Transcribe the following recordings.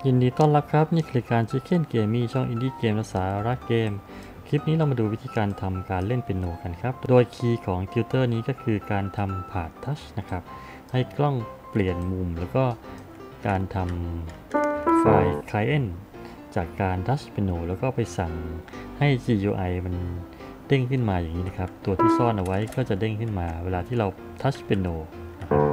ยินดีต้อนรับครับนี่คือการChicken Gamingช่องอินดี้เกมและสาระเกมคลิปนี้เรามาดูวิธีการทำการเล่นเปียโนกันครับโดยคีย์ของติวเตอร์นี้ก็คือการทำผ่านทัชนะครับให้กล้องเปลี่ยนมุมแล้วก็การทำไฟล์ Client จากการทัชเปียโนแล้วก็ไปสั่งให้ GUI มันเด้งขึ้นมาอย่างนี้นะครับตัวที่ซ่อนเอาไว้ก็จะเด้งขึ้นมาเวลาที่เราทัชเปียโนนะครับ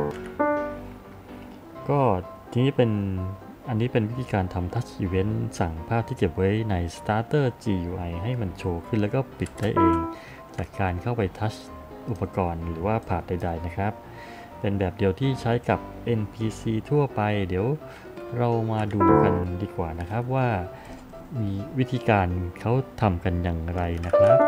ก็ทีนี้อันนี้เป็นวิธีการทำ Touch Event สั่งภาพที่เก็บไว้ใน Starter GUI ให้มันโชว์ขึ้นแล้วก็ปิดได้เองจากการเข้าไป Touch อุปกรณ์หรือว่าผ่านใดๆนะครับเป็นแบบเดียวที่ใช้กับ NPC ทั่วไปเดี๋ยวเรามาดูกันดีกว่านะครับว่ามีวิธีการเขาทำกันอย่างไรนะครับ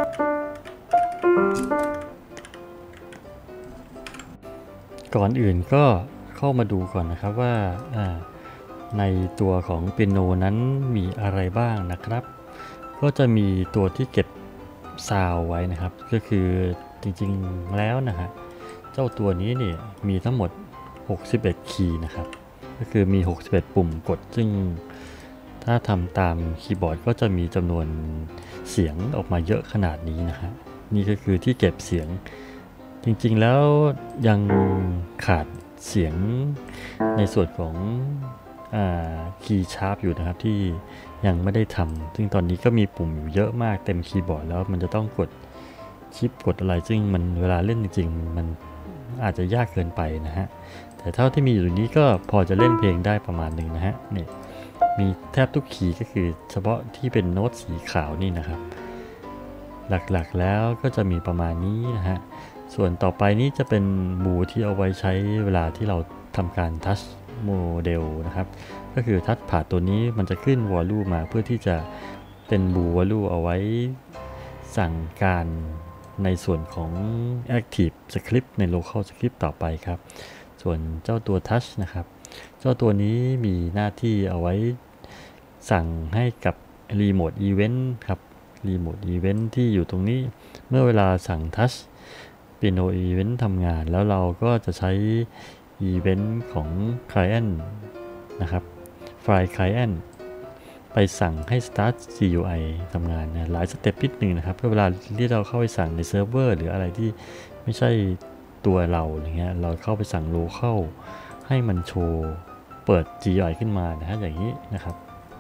ก่อนอื่นก็เข้ามาดูก่อนนะครับว่าในตัวของเปียโนนั้นมีอะไรบ้างนะครับก็จะมีตัวที่เก็บซาวไว้นะครับก็คือจริงๆแล้วนะฮะเจ้าตัวนี้เนี่ยมีทั้งหมด61คีย์นะครับก็คือมี61ปุ่มกดซึ่งถ้าทำตามคีย์บอร์ดก็จะมีจำนวนเสียงออกมาเยอะขนาดนี้นะฮะนี่ก็คือที่เก็บเสียงจริงๆแล้วยังขาดเสียงในส่วนของคีย์ชาร์ปอยู่นะครับที่ยังไม่ได้ทำซึ่งตอนนี้ก็มีปุ่มอยู่เยอะมากเต็มคีย์บอร์ดแล้วมันจะต้องกดชิปกดอะไรซึ่งมันเวลาเล่นจริงๆมันอาจจะยากเกินไปนะฮะแต่เท่าที่มีอยู่นี้ก็พอจะเล่นเพลงได้ประมาณหนึ่งนะฮะนี่มีแทบทุกคีย์ก็คือเฉพาะที่เป็นโน้ตสีขาวนี่นะครับหลักๆแล้วก็จะมีประมาณนี้นะฮะส่วนต่อไปนี้จะเป็นบูที่เอาไว้ใช้เวลาที่เราทำการทัชโมเดลนะครับก็คือทัชผ่านตัวนี้มันจะขึ้นวอลลุ่มมาเพื่อที่จะเป็นบูวอลลุ่มเอาไว้สั่งการในส่วนของ Active Script ใน Local Script ต่อไปครับส่วนเจ้าตัว Touch นะครับเจ้าตัวนี้มีหน้าที่เอาไว้สั่งให้กับ Remote Event ครับ Remote Event ที่อยู่ตรงนี้เมื่อเวลาสั่ง Touch Piano Event ทำงานแล้วเราก็จะใช้ Event ของ Client นะครับไฟล์ Client ไปสั่งให้ Start GUI ทำงานนะหลายสเต็ปนิดนึงนะครับเพื่อเวลาที่เราเข้าไปสั่งในเซิร์ฟเวอร์หรืออะไรที่ไม่ใช่ตัวเราอย่างเงี้ยเราเข้าไปสั่ง Local ให้มันโชว์เปิด GUI ขึ้นมานะฮะอย่างนี้นะครับ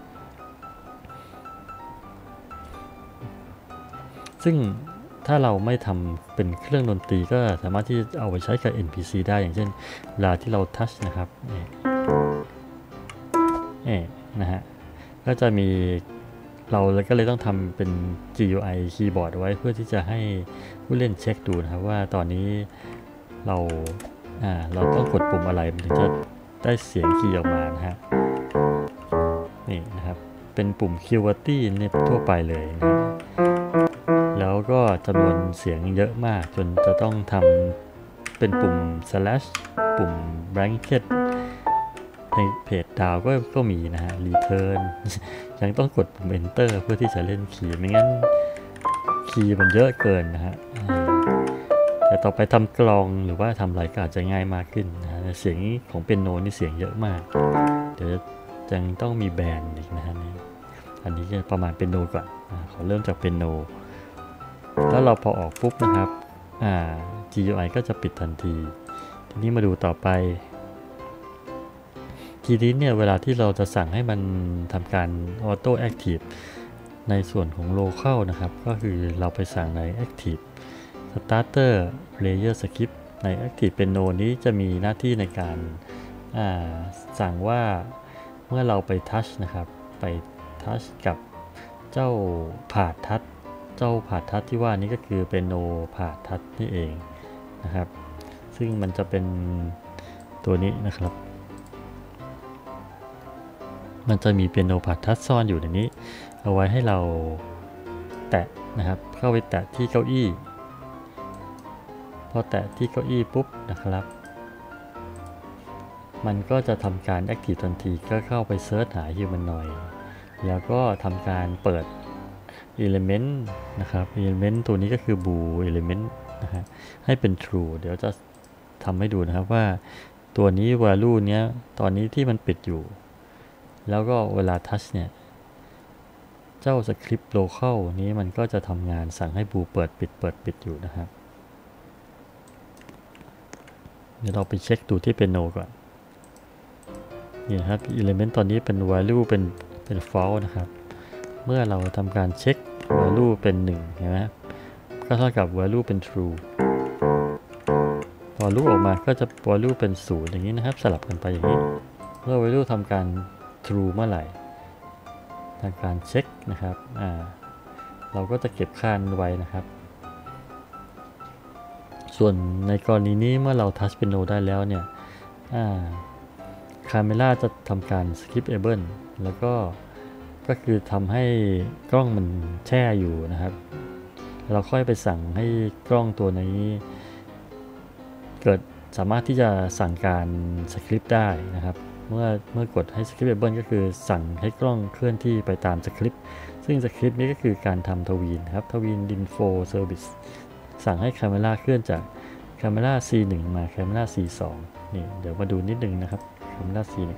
ซึ่งถ้าเราไม่ทำเป็นเครื่องดนตรีก็สามารถที่เอาไปใช้กับ NPC ได้อย่างเช่นเวลาที่เราทัชนะครับนะฮะก็จะมีเราก็เลยต้องทำเป็น GUI คีย์บอร์ดไว้เพื่อที่จะให้ผู้เล่นเช็คดูนะครับว่าตอนนี้เราต้องกดปุ่มอะไรถึงจะได้เสียงคีย์ออกมานะฮะนี่นะครับเป็นปุ่ม QWERTY ในทั่วไปเลยนะแล้วก็จำนวนเสียงเยอะมากจนจะต้องทำเป็นปุ่ม slash ปุ่ม bracket ในเพจดาวก็มีนะฮะ return ยังต้องกดปุ่ม enter เพื่อที่จะเล่นคีย์ไม่งั้นคีย์มันเยอะเกินนะฮะแต่ต่อไปทำกลองหรือว่าทำอะไรก็อาจจะง่ายมากขึ้นนะฮะเสียงของเปียโนนี่เสียงเยอะมากเดี๋ยวยังต้องมีแบนด์อีกนะฮะอันนี้จะประมาณเปียโนก่อนขอเริ่มจากเปียโนแล้วเราพอออกปุ๊บนะครับGUI ก็จะปิดทันทีทีนี้มาดูต่อไปทีนี้เนี่ยเวลาที่เราจะสั่งให้มันทำการ Auto Active ในส่วนของ Local นะครับก็คือเราไปสั่งใน Active Starter Layer Script ใน Active Piano นี้จะมีหน้าที่ในการสั่งว่าเมื่อเราไป Touch นะครับไป Touch กับเจ้าผ่าทัชที่ว่านี้ก็คือเปียโนผ่าทัชนี่เองนะครับซึ่งมันจะเป็นตัวนี้นะครับมันจะมีเปียโนผ่าทัชซ่อนอยู่ในนี้เอาไว้ให้เราแตะนะครับเข้าไปแตะที่เก้าอี้พอแตะที่เก้าอี้ปุ๊บนะครับมันก็จะทำการ Active ทันทีก็เข้าไปเซิร์ชหา Humanoid แล้วก็ทำการเปิด Element นะครับ Element ตัวนี้ก็คือ Bool Element นะฮะให้เป็น True เดี๋ยวจะทำให้ดูนะครับว่าตัวนี้ value เนี้ยตอนนี้ที่มันปิดอยู่แล้วก็เวลาทัชเนี่ยเจ้าสคริปต์ local นี้มันก็จะทำงานสั่งให้บูเปิดปิดอยู่นะครับเดี๋ยวเราไปเช็คดูที่เปียโนก่อนนี่นะครับ element ตอนนี้เป็น value เป็น false นะครับเมื่อเราทำการเช็ค value เป็น1เห็นไหมก็เท่ากับ value เป็น true value ออกมาก็จะ value เป็น0อย่างนี้นะครับสลับกันไปอย่างนี้เมื่อ value ทำการ true เมื่อไหร่ทำการเช็คนะครับเราก็จะเก็บค่าไว้นะครับส่วนในกรณีนี้เมื่อเรา touch piano ได้แล้วเนี่ยCamera จะทำการ skipable แล้วก็คือทำให้กล้องมันแช่อยู่นะครับเราค่อยไปสั่งให้กล้องตัวนี้เกิดสามารถที่จะสั่งการสคริปต์ได้นะครับเมื่อกดให้ skipable ก็คือสั่งให้กล้องเคลื่อนที่ไปตามสคริปต์ซึ่งสคริปต์นี้ก็คือการทำทวีนครับทวีน info service สั่งให้ Camera เคลื่อนจาก Camera C1 มา Camera C2 นี่เดี๋ยวมาดูนิดนึงนะครับCamera C1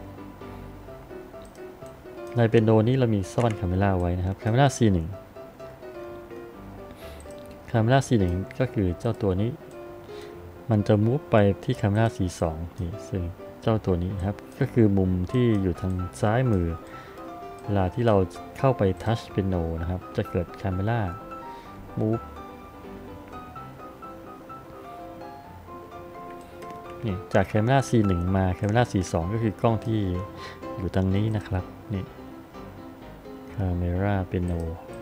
ในเปียโนนี้เรามีซ่อน Camera ไว้นะครับ Camera C1 Camera C1 ก็คือเจ้าตัวนี้มันจะมูฟไปที่ Camera C2 นี่ซึ่งเจ้าตัวนี้นะครับก็คือมุมที่อยู่ทางซ้ายมือเวลาที่เราเข้าไป Touch Piano นะครับจะเกิด Camera Move นี่จาก Camera C1 มา Camera C2 ก็คือกล้องที่อยู่ตรงนี้นะครับนี่ Camera Piano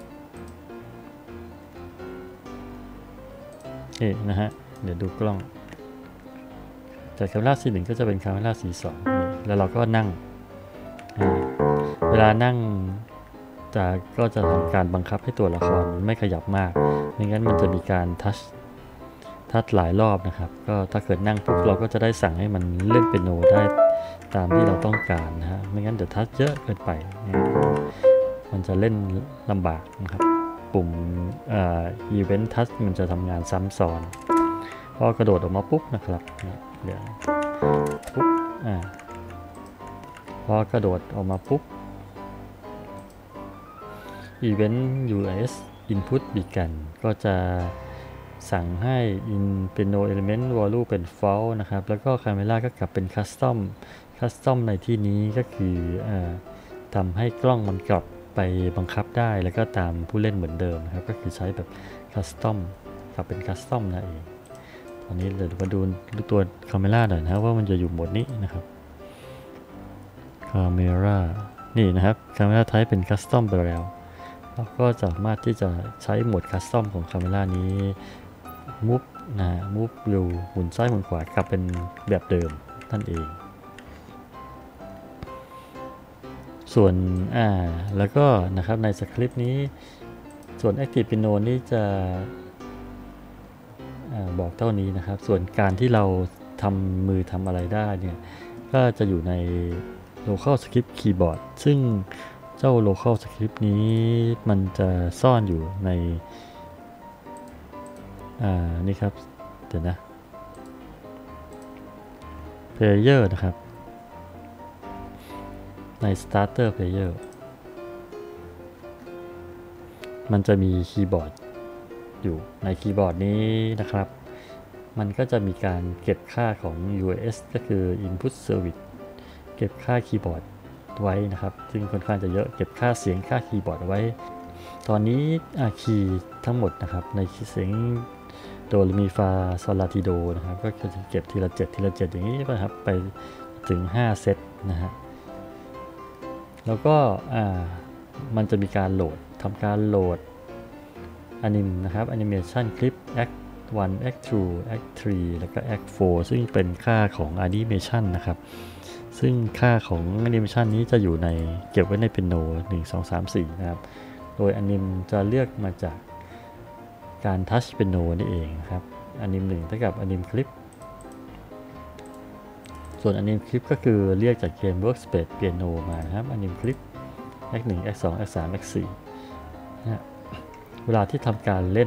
นี่นะฮะเดี๋ยวดูกล้องจาก Camera C1 ก็จะเป็น Camera C2 นี่แล้วเราก็นั่งเวลานั่งก็จะทำการบังคับให้ตัวละครไม่ขยับมากไม่งั้นมันจะมีการทัชหลายรอบนะครับก็ถ้าเกิดนั่งปุ๊บเราก็จะได้สั่งให้มันเล่นเปียโนได้ตามที่เราต้องการนะฮะไม่งั้นเดี๋ยวทัชเยอะเกินไปมันจะเล่นลำบากนะครับปุ่มevent touch มันจะทำงานซ้ำซ้อนพอกระโดดออกมาปุ๊บนะครับเดี๋ยวปุ๊บพอกระโดดออกมาปุ๊บ event us input began ก็จะสั่งให้ piano element value เป็น false นะครับแล้วก็ camera ก็กลับเป็น custom ในที่นี้ก็คือทำให้กล้องมันกลับไปบังคับได้แล้วก็ตามผู้เล่นเหมือนเดิมนะครับก็คือใช้แบบ custom กลับเป็น custom นั่นเองตอนนี้เดี๋ยวมาดูตัว camera หน่อยนะครับว่ามันจะอยู่โหมดนี้นะครับ camera นี่นะครับ camera type เป็น custom ไปแล้วเราก็สามารถที่จะใช้โหมด custom ของ camera นี้ move move view หมุนซ้ายหมุนขวากลับเป็นแบบเดิมนั่นเองส่วนแล้วก็นะครับในสคริปต์นี้ส่วน Active Piano นี้จะบอกเท่านี้นะครับส่วนการที่เราทำอะไรได้เนี่ยก็จะอยู่ใน Local Script Keyboard ซึ่งเจ้า Local Script นี้มันจะซ่อนอยู่ในนี่ครับเดี๋ยวนะ Player นะครับใน Starter Player มันจะมีคีย์บอร์ดอยู่ในคีย์บอร์ดนี้นะครับมันก็จะมีการเก็บค่าของ UAS ก็คือ Input Service เก็บค่าคีย์บอร์ดไว้นะครับซึ่งค่อนข้างจะเยอะเก็บค่าเสียงค่าคีย์บอร์ดไว้ตอนนี้คีย์ทั้งหมดนะครับในเสียงโดเรมีฟาซอลลาทิโดนะครับก็จะเก็บทีละ7อย่างนี้นะครับไปถึง5เซตนะฮะแล้วก็มันจะมีการโหลดทำการโหลดนะครับ Animation Clip Act 1 Act 2 Act 3 แล้วก็ Act 4 ซึ่งเป็นค่าของ Animation นะครับซึ่งค่าของ Animation นี้จะอยู่ในเก็บไว้ใน Piano 1 2 3 4นะครับโดย Anim จะเลือกมาจากการ Touch Piano นี่เองครับ Anim 1เท่ากับ Anim Clip ส่วน Anim Clip ก็คือเรียกจากเกม Workspace Piano มานะครับ Anim Clip Act 1 Act 2 Act 3 Act 4นะเวลาที่ทำการเล่น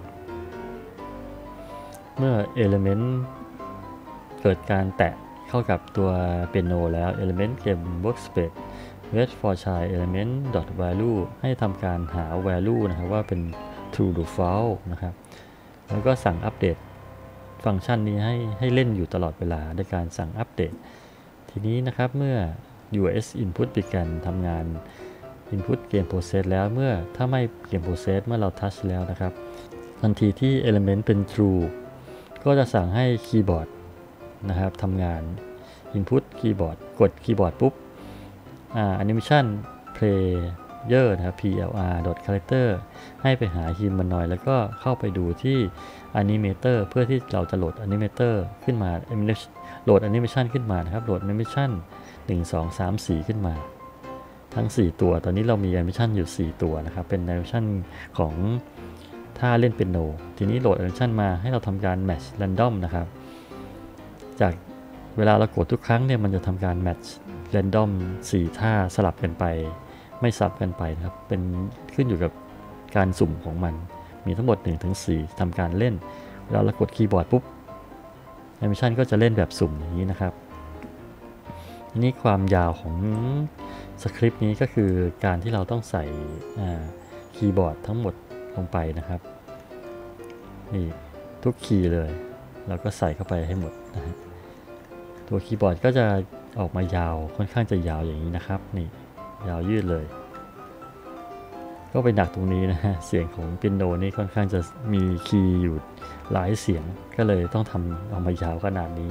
เมื่อ Element เกิดการแตะเข้ากับตัวเปียโนแล้ว Element เกม Workspace wait for child element dot value ให้ทำการหา value นะครับว่าเป็น true หรือ false นะครับแล้วก็สั่งอัปเดตฟังก์ชันนี้ให้เล่นอยู่ตลอดเวลาในการสั่งอัปเดตทีนี้นะครับเมื่อ us input ปิดกันทำงาน input game process แล้วถ้าไม่ game process เมื่อเรา touch แล้วนะครับทันทีที่ element เป็น true ก็จะสั่งให้คีย์บอร์ดนะครับทำงาน input คีย์บอร์ดกดคีย์บอร์ดปุ๊บanimation player นะครับ plr.character ให้ไปหา humanoid แล้วก็เข้าไปดูที่ animator เพื่อที่เราจะโหลด animator ขึ้นมาโหลด animation ขึ้นมานะครับโหลด animation 1 2 3 4 ขึ้นมาทั้ง4ตัวตอนนี้เรามี animation อยู่4ตัวนะครับเป็น animation ของท่าเล่นเปียโนทีนี้โหลด animation มาให้เราทำการ match random นะครับจากเวลาเรากดทุกครั้งเนี่ยมันจะทำการ match random 4 ท่าสลับกันไปไม่สับกันไปนะครับเป็นขึ้นอยู่กับการสุ่มของมันมีทั้งหมด 1-4 ทำการเล่นเวลาเรากดคีย์บอร์ดปุ๊บแอนิเมชันก็จะเล่นแบบสุ่มอย่างนี้นะครับทีนี้ความยาวของสคริปต์นี้ก็คือการที่เราต้องใส่คีย์บอร์ดทั้งหมดลงไปนะครับนี่ทุกคีย์เลยเราก็ใส่เข้าไปให้หมดนะฮะตัวคีย์บอร์ดก็จะออกมายาวค่อนข้างจะยาวอย่างนี้นะครับนี่ยาวยืดเลยก็ไปหนักตรงนี้นะฮะเสียงของเปียโนนี่ค่อนข้างจะมีคีย์อยู่หลายเสียงก็เลยต้องทำออกมายาวขนาดนี้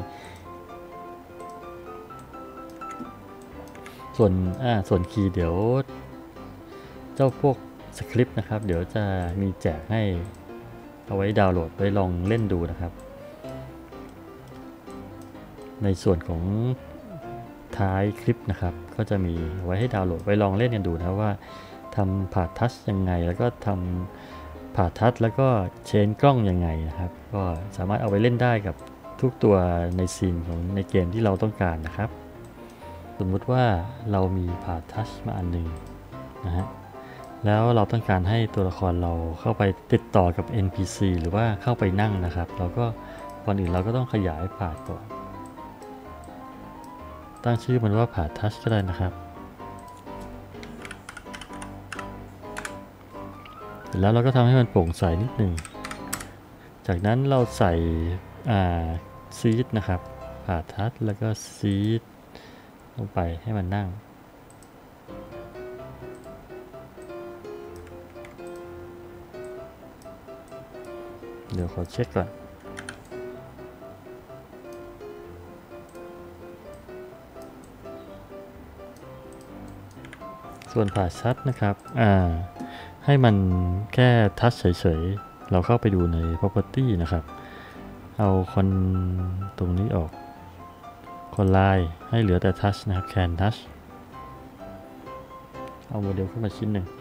ส่วนคีย์เดี๋ยวเจ้าพวกสคริปต์นะครับเดี๋ยวจะมีแจกให้เอาไว้ดาวน์โหลดไว้ลองเล่นดูนะครับในส่วนของท้ายคลิปนะครับก็จะมีไว้ให้ดาวน์โหลดไว้ลองเล่นกันดูนะว่าทำผ่าทัชยังไงแล้วก็ทำผ่าทัชแล้วก็เชนกล้องยังไงนะครับก็สามารถเอาไปเล่นได้กับทุกตัวในซีนของในเกมที่เราต้องการนะครับสมมุติว่าเรามีผ่าทัชมาอันหนึ่งนะฮะแล้วเราต้องการให้ตัวละครเราเข้าไปติดต่อกับ NPC หรือว่าเข้าไปนั่งนะครับเราก็ก่อนอื่นเราก็ต้องขยายผ่าก่อนตั้งชื่อมันว่าผ่าทัชก็ได้นะครับแล้วเราก็ทำให้มันโปร่งใสนิดหนึ่งจากนั้นเราใส่ซีดนะครับผ่าทัชแล้วก็ซีดลงไปให้มันนั่งเดี๋ยวขอเช็คก่อนส่วนผ่าชัดนะครับให้มันแค่ทัชเฉยๆเราเข้าไปดูใน property นะครับเอาคนตรงนี้ออกคนลายให้เหลือแต่ทัชนะครับ can touch เอาโมเดลขึ้นมาชิ้นหนึ่ง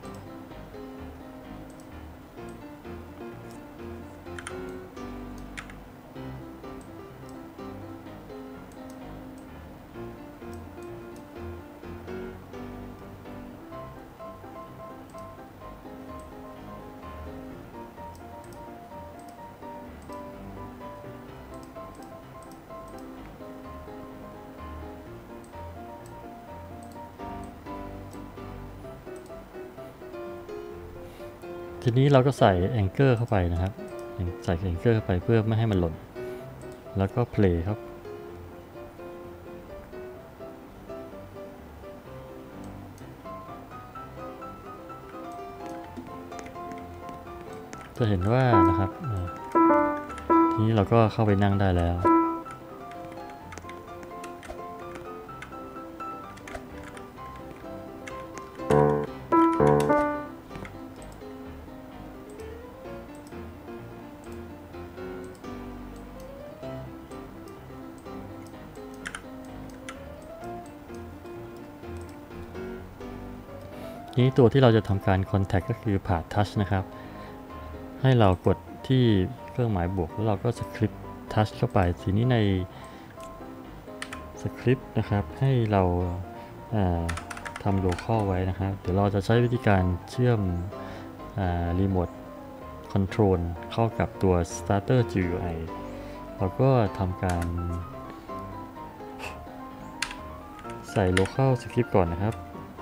ทีนี้เราก็ใส่แองเกอร์เข้าไปนะครับใส่แองเกอร์เข้าไปเพื่อไม่ให้มันหล่นแล้วก็เพลย์ครับจะเห็นว่านะครับทีนี้เราก็เข้าไปนั่งได้แล้วนี้ตัวที่เราจะทำการ Contact ก็คือผ่า Touch นะครับให้เรากดที่เครื่องหมายบวกแล้วเราก็สคริปต์ Touch เข้าไปทีนี้ในสคริปต์นะครับให้เราทำ Local ไว้นะครับเดี๋ยวเราจะใช้วิธีการเชื่อมRemote Control เข้ากับตัว Starter GUI เราก็ทำการใส่ local script ก่อนนะครับ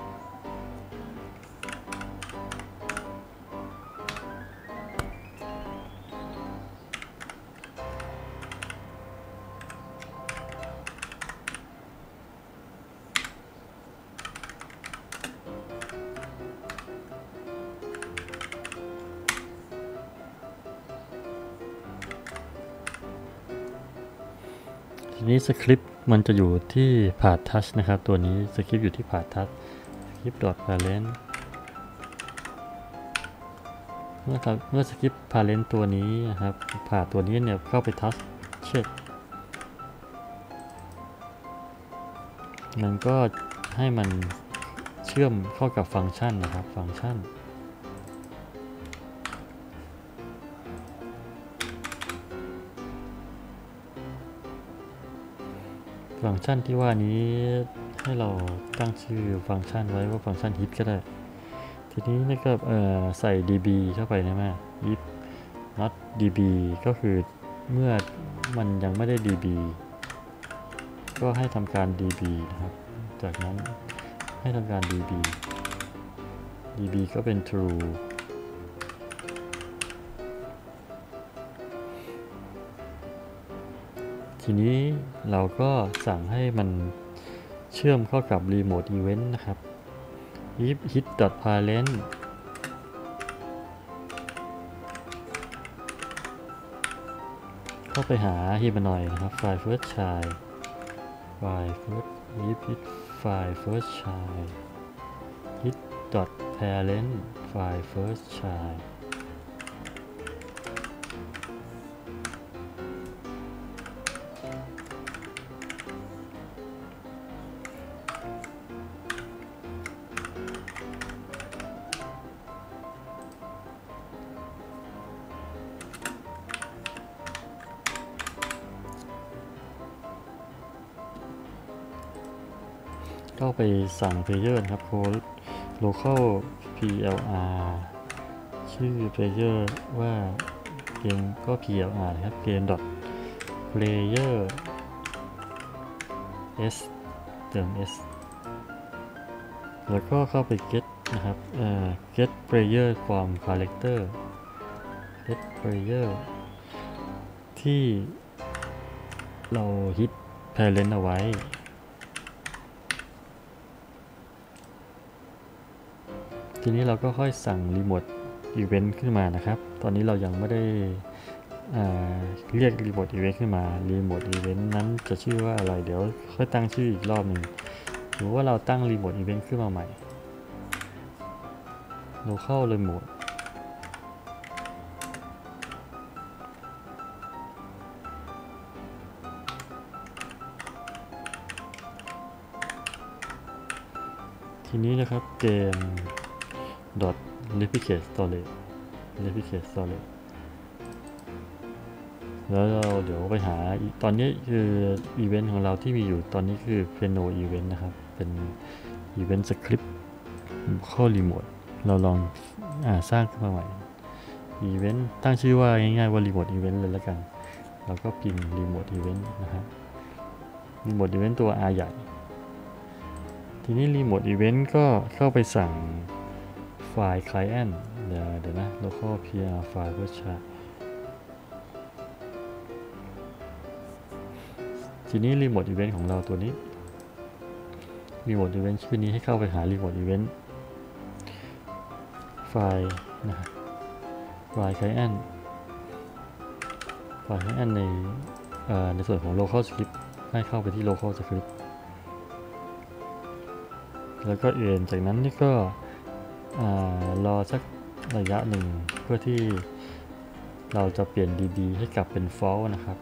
ทีนี้สคริปต์มันจะอยู่ที่ path touch นะครับตัวนี้สคริปต์อยู่ที่ path touch script.parent เมื่อสคริปต์ parent ตัวนี้นะครับผ่าตัวนี้เนี่ยเข้าไป touch เช็คมันก็ให้มันเชื่อมเข้ากับฟังก์ชันนะครับฟังก์ชันที่ว่านี้ให้เราตั้งชื่อฟังก์ชันไว้ว่าฟังก์ชัน hit ก็ได้ทีนี้นะครับใส่ db เข้าไปนะแม่ if not db ก็คือเมื่อมันยังไม่ได้ db ก็ให้ทำการ db นะครับจากนั้นให้ทำการ db ก็เป็น true ทีนี้เราก็สั่งให้มันเชื่อมเข้ากับ remote event นะครับ if hit.parent เข้าไปหา humanoid นะครับ file first child file first if hit file first child hit.parent file first childก็ไปสั่ง player นะครับ local plr ชื่อ player ว่าเกมก็ plr นะครับเกม player s เติม s แล้วก็เข้าไป get นะครับget player from character get player ที่เราฮิต parent เอาไว้ทีนี้เราก็ค่อยสั่ง remote event ขึ้นมานะครับตอนนี้เรายังไม่ได้เรียก remote event ขึ้นมา remote event นั้นจะชื่อว่าอะไรเดี๋ยวค่อยตั้งชื่ออีกรอบหนึ่งหรือว่าเราตั้ง remote event ขึ้นมาใหม่ local remote ทีนี้นะครับเกมreplicate storage แล้วเราเดี๋ยวไปหาตอนนี้คืออีเวนต์ของเราที่มีอยู่ตอนนี้คือ piano event นะครับเป็น event script เข้า remote เราลองสร้างขึ้นมาใหม่ event ตั้งชื่อว่าง่ายๆว่า remote event เลยแล้วกันเราก็พิมพ์ remote event นะครับ remote event ตัว R ใหญ่ทีนี้ remote event ก็เข้าไปสั่งไฟล์ client เดี๋ยวนะ local pr file version ทีนี้ remote event ของเราตัวนี้ remote event ชื่อนี้ให้เข้าไปหา remote event ไฟล์นะครับไฟล์ client ในส่วนของ local script ให้เข้าไปที่ local script แล้วก็จากนั้นนี่ก็รอสักระยะหนึ่งเพื่อที่เราจะเปลี่ยน db ให้กลับเป็น false นะครับ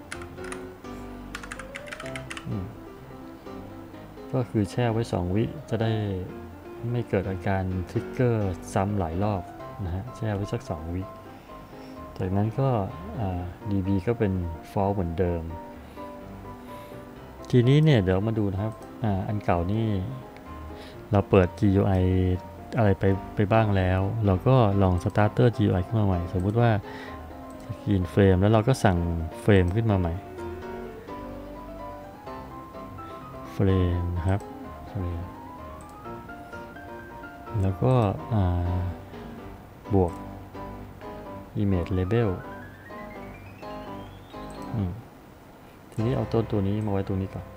ก็คือแช่ไว้2วิจะได้ไม่เกิดอาการทริกเกอร์ซ้ำหลายรอบนะฮะแช่ไว้สัก2วิจากนั้นก็db ก็เป็น false เหมือนเดิมทีนี้เนี่ยเดี๋ยวมาดูนะครับอันเก่านี่เราเปิด GUI อะไรไปบ้างแล้วเราก็ลอง starter GUI ขึ้นมาใหม่สมมุติว่าสกรีนเฟรมแล้วเราก็สั่งเฟรมขึ้นมาใหม่เฟรมนะครับ frame แล้วก็บวก image label ทีนี้เอาต้นตัวนี้มาไว้ตรงนี้ก่อน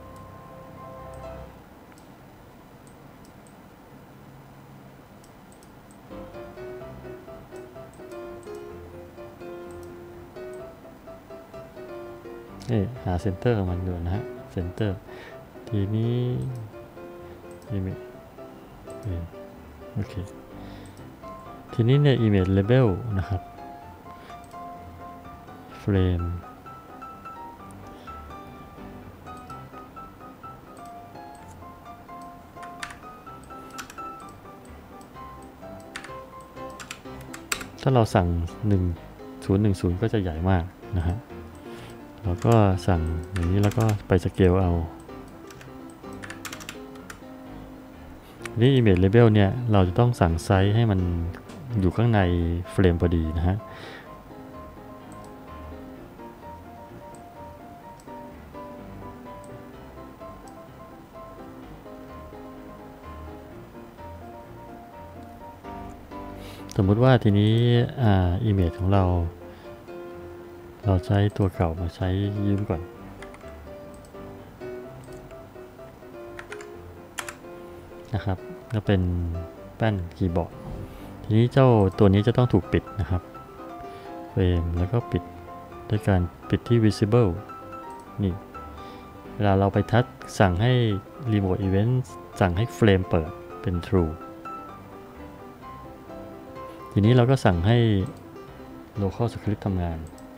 หาเซนเตอร์ของมันอยู่นะฮะเซนเตอร์ทีนี้image โอเคทีนี้ใน image label นะครับ frame ถ้าเราสั่ง1010ก็จะใหญ่มากนะฮะแล้วก็สั่งอย่างนี้แล้วก็ไปสเกลเอานี่ image label เนี่ยเราจะต้องสั่งไซส์ให้มันอยู่ข้างในเฟรมพอดีนะฮะสมมุติว่าทีนี้image ของเราใช้ตัวเก่ามาใช้ยืมก่อนนะครับก็เป็นแป้นคีย์บอร์ดทีนี้เจ้าตัวนี้จะต้องถูกปิดนะครับเฟรมแล้วก็ปิดด้วยการปิดที่ visible นี่เวลาเราไปทัชสั่งให้ remote event สั่งให้เฟรมเปิดเป็น true ทีนี้เราก็สั่งให้ local script ทำงาน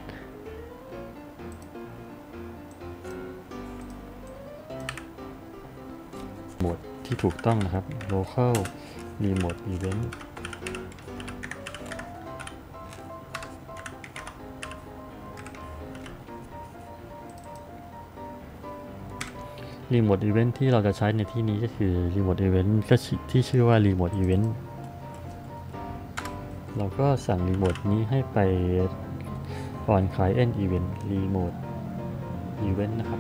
โหมดที่ถูกต้องนะครับ local remote event remote event ที่เราจะใช้ในที่นี้ก็คือ remote event ก็ที่ชื่อว่า remote event เราก็สั่ง remote นี้ให้ไป on client event remote event นะครับ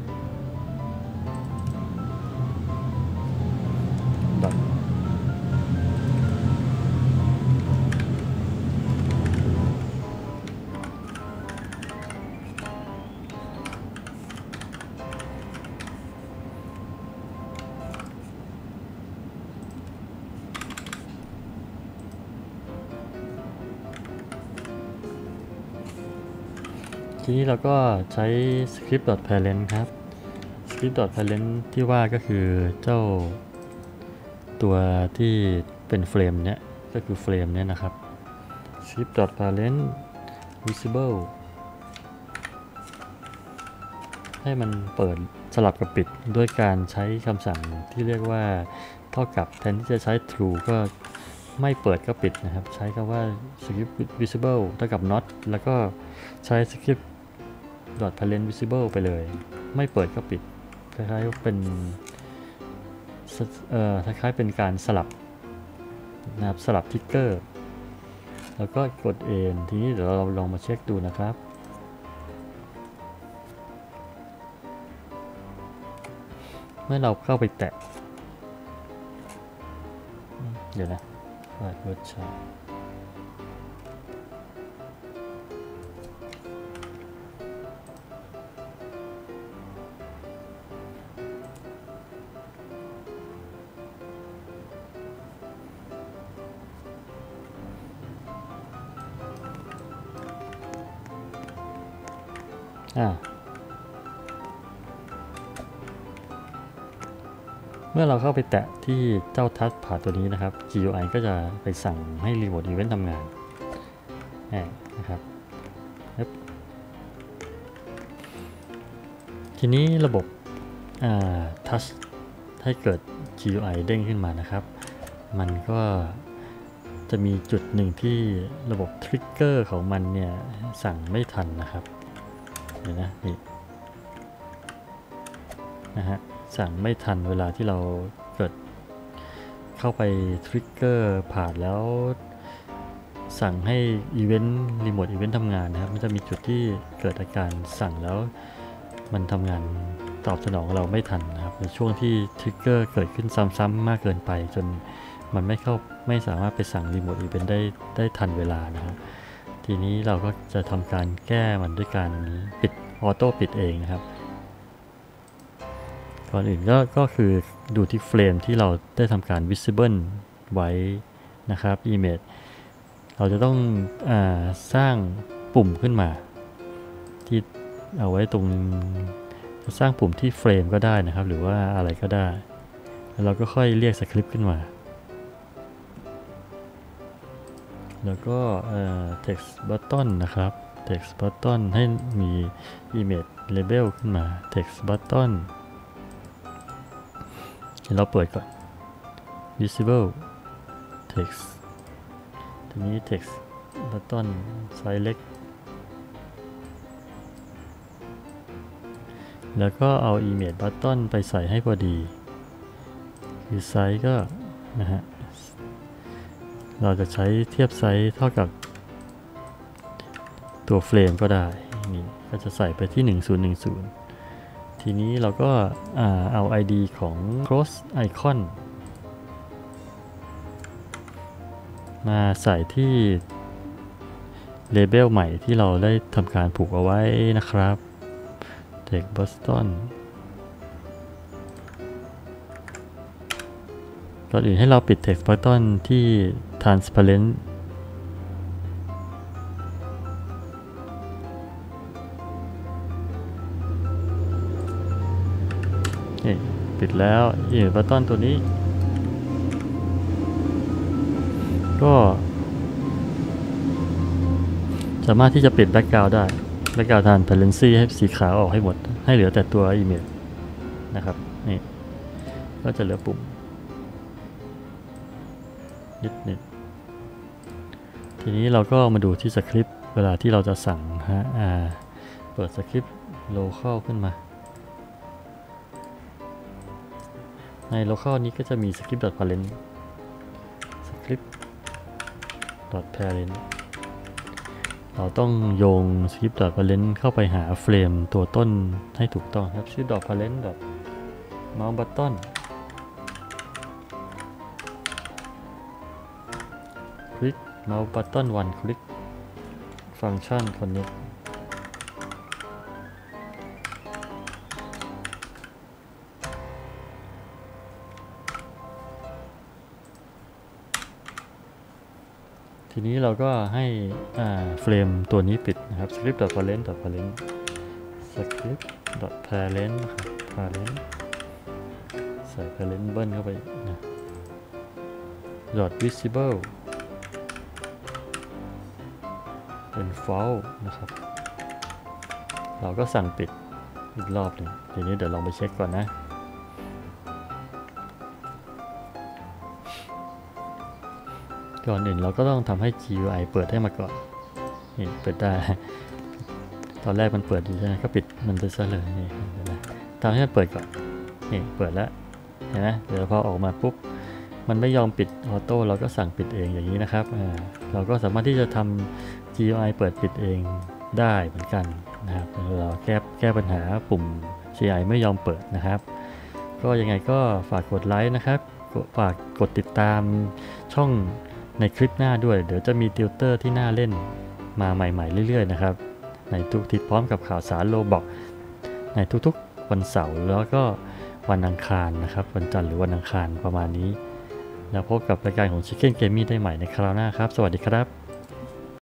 ทีนี้เราก็ใช้ script.parent ครับ script.parent ที่ว่าก็คือเจ้าตัวที่เป็นเฟรมเนี้ยก็คือเฟรมเนี้ยนะครับ script.parent visible ให้มันเปิดสลับกับปิดด้วยการใช้คำสั่งที่เรียกว่าเท่ากับแทนที่จะใช้ true ก็ไม่เปิดก็ปิดนะครับใช้คำว่า script visible เท่ากับ not แล้วก็ใช้ script parent visible ไปเลยไม่เปิดก็ปิดคล้ายๆเป็นคล้ายๆเป็นการสลับนะครับสลับทิกเกอร์แล้วก็กด N ทีนี้เดี๋ยวเราลองมาเช็คดูนะครับเมื่อเราเข้าไปแตะเดี๋ยวนะเวิร์ดชาร์ตเมื่อเราเข้าไปแตะที่เจ้าทัชพาตัวนี้นะครับ GUI ก็จะไปสั่งให้ Remote Event ทำงานนะครับทีนี้ระบบทัชให้เกิด GUI เด้งขึ้นมานะครับมันก็จะมีจุดหนึ่งที่ระบบทริกเกอร์ของมันเนี่ยสั่งไม่ทันนะครับเดี๋ยวนะนี่นะฮะสั่งไม่ทันเวลาที่เราเกิดเข้าไปทริกเกอร์ผ่านแล้วสั่งให้อีเวนต์รีโมทอีเวนต์ทำงานนะครับมันจะมีจุดที่เกิดอาการสั่งแล้วมันทำงานตอบสนองเราไม่ทันนะครับในช่วงที่ทริกเกอร์เกิดขึ้นซ้ำๆมากเกินไปจนมันไม่สามารถไปสั่งรีโมทอีเวนต์ได้ทันเวลานะครับทีนี้เราก็จะทำการแก้มันด้วยการปิดออโต้ปิดเองนะครับก่อนอื่นก็คือดูที่เฟรมที่เราได้ทำการ visible ไว้นะครับ image เราจะต้องสร้างปุ่มขึ้นมาที่เอาไว้ตรงจะสร้างปุ่มที่เฟรมก็ได้นะครับหรือว่าอะไรก็ได้แล้วเราก็ค่อยเรียกสคริปต์ขึ้นมาแล้วก็text button นะครับ text button ให้มี image label ขึ้นมา text button เราเปิดก่อน visible text ทีนี้ text button ไซส์เล็กแล้วก็เอา image button ไปใส่ให้พอดีคือไซส์ก็นะฮะเราจะใช้เทียบไซส์เท่ากับตัวเฟรมก็ได้นี่ก็จะใส่ไปที่1010ทีนี้เราก็เอา ID ของ cross icon มาใส่ที่ label ใหม่ที่เราได้ทำการผูกเอาไว้นะครับ text button ก่อนอื่นให้เราปิด text button ที่ transparent นี่ปิดแล้วimage button ตัวนี้ก็สามารถที่จะปิด background ได้ background transparency ให้สีขาวออกให้หมดให้เหลือแต่ตัว image นะครับนี่ก็จะเหลือปุ่มนิดหนึ่งทีนี้เราก็มาดูที่สคริปต์เวลาที่เราจะสั่งเปิดสคริปต์ local ขึ้นมาใน local นี้ก็จะมี script.parent script.parent เราต้องโยง script.parent เข้าไปหาเฟรมตัวต้นให้ถูกต้องครับชื่อ .parent mouse buttonคลิก mouse button 1 คลิก function connect ทีนี้เราก็ให้เฟรมตัวนี้ปิดนะครับ script.parent script.parent นะครับ parent ใส่ parent เบิ้ลเข้าไปนะ .visible เป็น false นะครับเราก็สั่งปิดอีกรอบหนึ่งทีนี้เดี๋ยวลองไปเช็คก่อนนะก่อนอื่นเราก็ต้องทำให้ GUI เปิดให้มาก่อนนี่เปิดได้ตอนแรกมันเปิดอยู่ใช่ไหมก็ปิดมันไปซะเลยนี่ทำให้มันเปิดก่อนนี่เปิดแล้วเห็นไหมเดี๋ยวพอออกมาปุ๊บมันไม่ยอมปิดออโต้เราก็สั่งปิดเองอย่างนี้นะครับเราก็สามารถที่จะทำ GUI เปิดปิดเองได้เหมือนกันนะครับเราแก้ปัญหาปุ่ม GUI ไม่ยอมเปิดนะครับก็ยังไงก็ฝากกดไลค์นะครับฝากกดติดตามช่องในคลิปหน้าด้วยเดี๋ยวจะมีติวเตอร์ที่น่าเล่นมาใหม่ๆเรื่อยๆนะครับในทุกทิศพร้อมกับข่าวสารโลบอกในทุกๆวันเสาร์แล้วก็วันอังคารนะครับวันจันทร์หรือวันอังคารประมาณนี้แล้วพบกับรายการของ Chicken Gaming ได้ใหม่ในคราวหน้าครับสวัสดีครับ